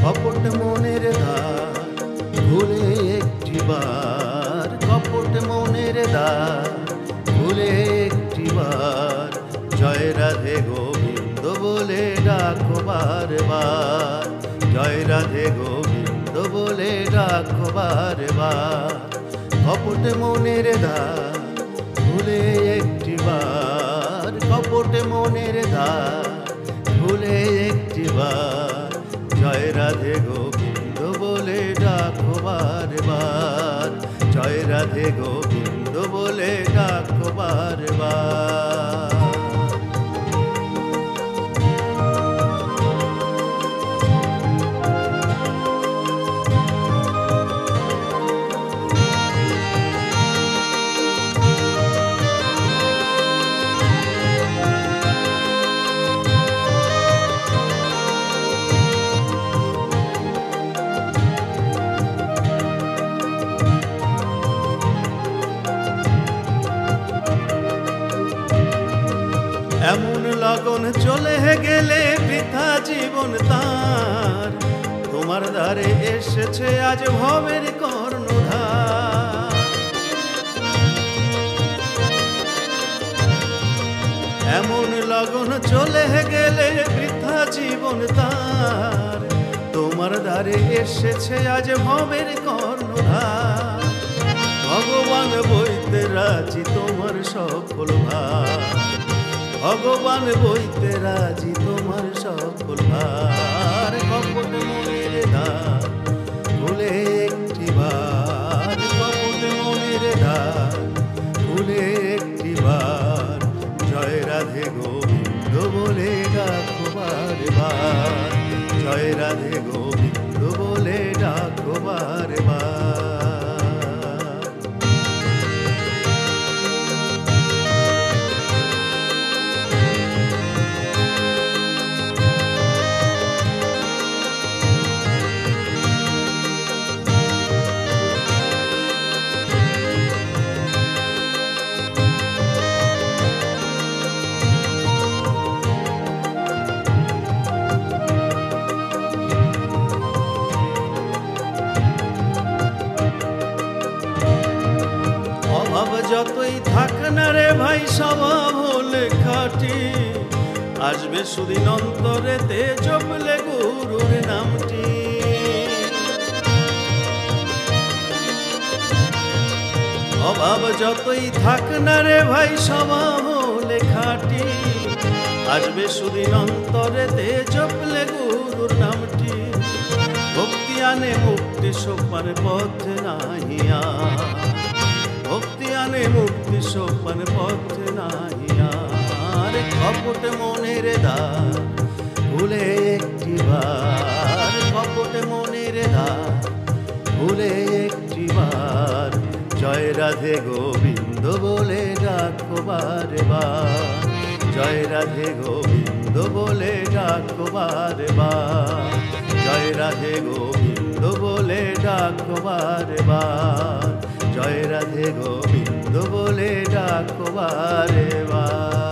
কপট মনের ধার ভুলে একটিবার, কপট মনের ধার ভুলে একটিবার, জয় রাধে গোবিন্দ বলে ডাকো বারবার, জয় রাধে গোবিন্দ বলে ডাকো বারবার। কপট মনের ধার ভুলে একটিবার, কপট মনের ধার ভুলে একটিবার, জয় রাধে গোবিন্দ বলে ডাকো বারবার, জয় রাধে গোবিন্দ বলে ডাকো বারবার। এমন লগন চলে গেলে বৃথা জীবন তার, তোমার দ্বারে এসেছে আজ ভবের কর্ণধার। এমন লগন চলে গেলে বৃথা জীবন তার, তোমার দ্বারে এসেছে আজ ভবের কর্ণধার। ভগবান বইতে রাজি তোমার সফল ভার, ভগবান বইতে রাজি তোমার সফল ভার। কপট মনের ধার ভুলে একটিবার, কপট মনের ধার ভুলে একটিবার, জয় রাধে গোবিন্দ বলে ডাকো বারবার, জয় রাধে গোবিন্দ বলে ডাকো বারবার। যতই থাক না রে ভাই স্বভাব হলে খাটি, আসবে সুদিন অন্তরেতে জপলে গুরুর নামটি। অভাব যতই থাক না রে ভাই স্বভাব হলে খাটি, আসবে সুদিন অন্তরেতে জপলে গুরুর নামটি। ভক্তি আনে মুক্তি সোপান পথে নাহিয়া, ভক্তি আনে মুক্তি সোপান পথে নাহিয়া। কপট মনের ধার ভুলে একটিবার, কপট মনের ধার ভুলে একটিবার, জয় রাধে গোবিন্দ বলে ডাকো বারবার, জয় রাধে গোবিন্দ বলে ডাকো বারবার, জয় রাধে গোবিন্দ বলে ডাকো বারবার, জয় রাধে গোবিন্দ বলে ডাকো বারবার।